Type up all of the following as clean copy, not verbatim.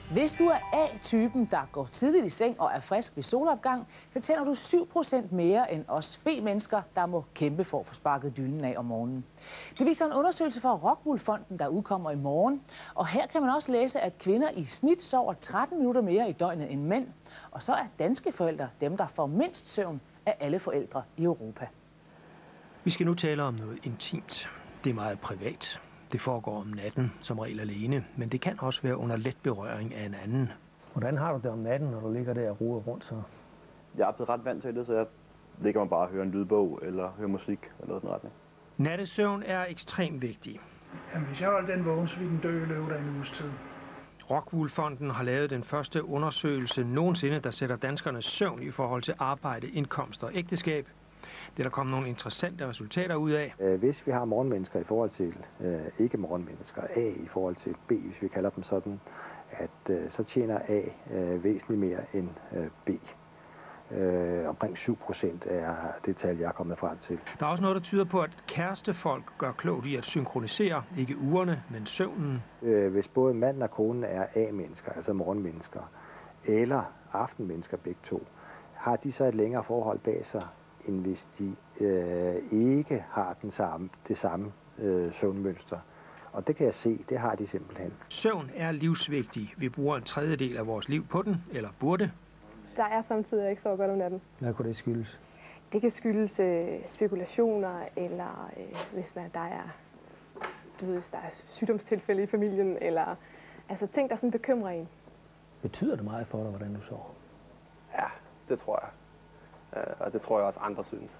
Hvis du er A-typen, der går tidligt i seng og er frisk ved solopgang, så tjener du 7% mere end os B-mennesker, der må kæmpe for at få sparket dynen af om morgenen. Det viser en undersøgelse fra Rockwool Fonden, der udkommer i morgen. Og her kan man også læse, at kvinder i snit sover 13 minutter mere i døgnet end mænd. Og så er danske forældre dem, der får mindst søvn af alle forældre i Europa. Vi skal nu tale om noget intimt. Det er meget privat. Det foregår om natten, som regel alene, men det kan også være under let berøring af en anden. Hvordan har du det om natten, når du ligger der og roder rundt så? Jeg er blevet ret vant til det, så jeg ligger bare og hører en lydbog eller hører musik eller noget i den retning. Nattesøvn er ekstremt vigtig. Jamen, hvis jeg holdt den vågen, så ville den dø i løbet af en uges tid. Rockwool Fonden har lavet den første undersøgelse nogensinde, der sætter danskernes søvn i forhold til arbejde, indkomst og ægteskab. Det er der kommet nogle interessante resultater ud af. Hvis vi har morgenmennesker i forhold til ikke-morgenmennesker, A i forhold til B, hvis vi kalder dem sådan, at så tjener A væsentligt mere end B. Omkring 7% er det tal, jeg er kommet frem til. Der er også noget, der tyder på, at kærestefolk gør klogt i at synkronisere, ikke ugerne, men søvnen. Hvis både manden og konen er A-mennesker, altså morgenmennesker, eller aftenmennesker begge to, har de så et længere forhold bag sig, end hvis de ikke har det samme søvnmønster. Og det kan jeg se, det har de simpelthen. Søvn er livsvigtig. Vi bruger en tredjedel af vores liv på den, eller burde. Der er samtidig, jeg ikke sover godt om natten. Hvad kunne det skyldes? Det kan skyldes spekulationer, eller hvis der er sygdomstilfælde i familien, eller altså ting, der sådan bekymrer en. Betyder det meget for dig, hvordan du sover? Ja, det tror jeg. Og det tror jeg også andre synes.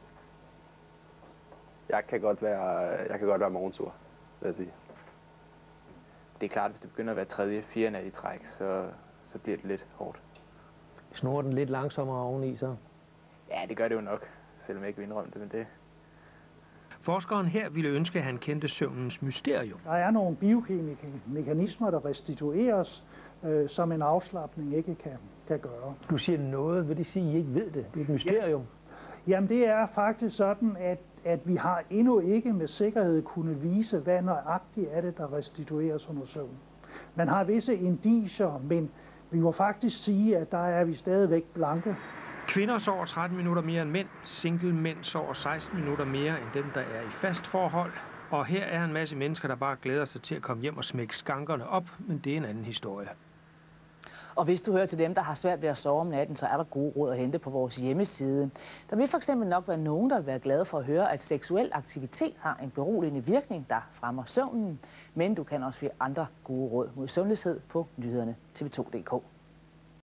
Jeg kan godt være morgensur, vil jeg sige. Det er klart, at hvis det begynder at være tredje, fjerde nat i træk, så bliver det lidt hårdt. Snurrer den lidt langsommere oveni så? Ja, det gør det jo nok, selvom jeg ikke vil indrømme det, men det. Forskeren her ville ønske, at han kendte søvnens mysterium. Der er nogle biokemiske mekanismer, der restitueres, som en afslapning ikke kan gøre. Du siger noget, vil det sige, at I ikke ved det? Det er et mysterium. Ja. Jamen det er faktisk sådan, at vi har endnu ikke med sikkerhed kunne vise, hvad nøjagtigt er det, der restitueres under søvn. Man har visse indicier, men vi må faktisk sige, at der er vi stadigvæk blanke. Kvinder sover 13 minutter mere end mænd. Single mænd sover 16 minutter mere end dem, der er i fast forhold. Og her er en masse mennesker, der bare glæder sig til at komme hjem og smække skankerne op, men det er en anden historie. Og hvis du hører til dem, der har svært ved at sove om natten, så er der gode råd at hente på vores hjemmeside. Der vil for eksempel nok være nogen, der vil være glade for at høre, at seksuel aktivitet har en beroligende virkning, der fremmer søvnen. Men du kan også finde andre gode råd mod søvnløshed på nyhederne TV2.dk.